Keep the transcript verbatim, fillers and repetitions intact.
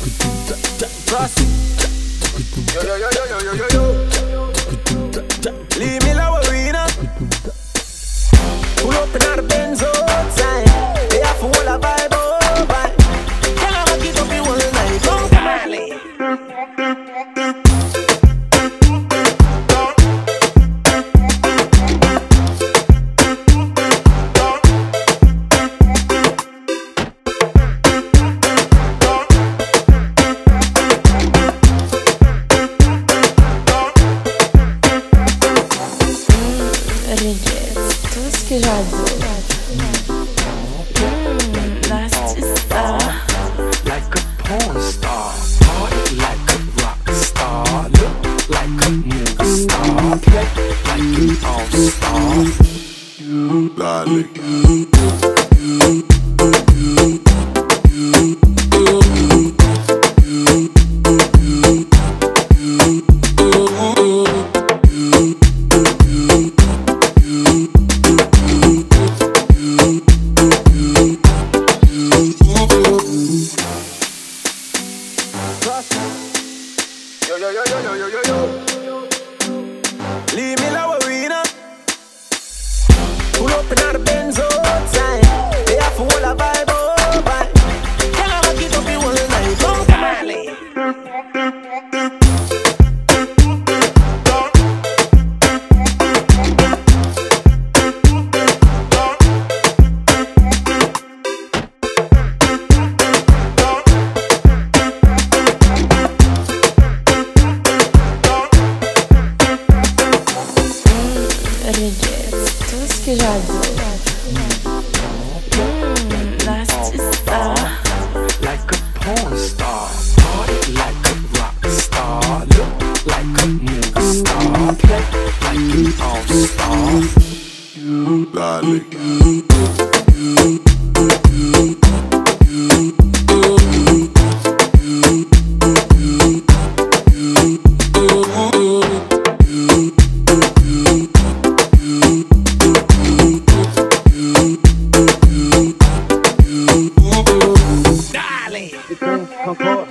Cross. Yo, yo, yo, yo, yo, yo, yo, yo. Leave me low arena. Pull up in our Benz outside. They have full of vibe, oh, vibe. Tell her I keep up the whole night. Come, Marley. Tout ce que j'adore. Mmh, l'artista. Like a porn star, party like a rock star, look like a movie star, play like an all-star. You darling. Yo, yo, yo, yo, yo, yo, yo. Leave me low arena. Pull up in our Benz outside. They have full of vibe, oh, vibe. Tell her I keep up the whole night. Come, Marley. Tout ce que j'adore. Mmh, l'artista. Like a porn star, party like a rock star, look like a movie star, play like an all-star. You darling. Dale.